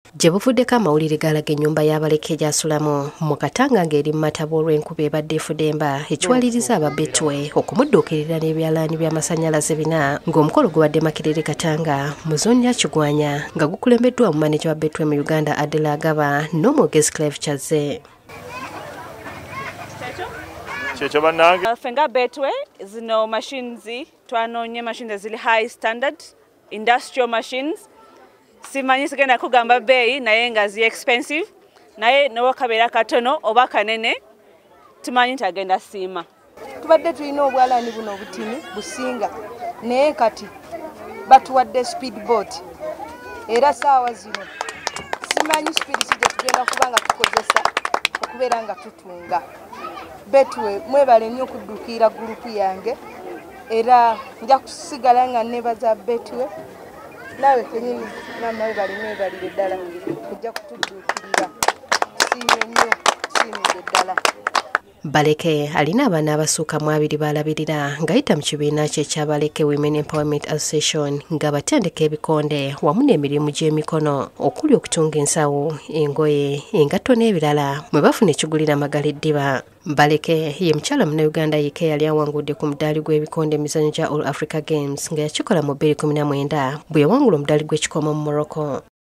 gye buvuddeko amawulire galaga ennyumba y'Abaleke gy'asulamu mu Katanga ng'eri mu mataba olw'enkuba ebadde efudemba ekiwaliriza aba BetWay okumudduukirira n'ebyalaani by'amasannyalaze bina ng'omukolo gubadde Makerere Katanga mu zooni ya Kigwanya nga gukulembeddwa mu maneja wa BetWay mu Uganda Adela Agaba n'omwogezi Clive Chaze. Fenga BetWay zino machines twanonye machines zili high standard industrial machines. Simanyi sigenda kugamba bei naye nga zi expensive naye nowakabera katono oba kanene tumanyi tagenda siima. Tubadde tulina obwalaani buno obutini businga naye kati batuwadde speedboat era saawa zino simanyi speed si gye tugenda kuba nga tukozesa okubeera nga tutunga. BetWay mwebale nnyo okudduukira gurupu yange era nja kusigala nga nebaza BetWay nawe kenyini namwe mwebale ddala kujja kutudduukirira siimye nnyo siimye ddala. Baleke alina abaana abasukka mu 2 b'Alabirira ng'ayita mu kibiina kye ekya Baleke Women Empowerment Association nga batendeka ebikonde wamu n'emirimu gy'emikono okuli okutunga ensawo, engoye, engatto n'ebirala mwe bafuna ekigulira Magala eddiba. Baleke ye mukyala Munnayuganda yekka yali awangudde ku mudaali gw'ebikonde emizannyo gya All Africa Games nga yakikola mu 2019 bwe yawangula omudaali gw'ekikomo mu Morocco.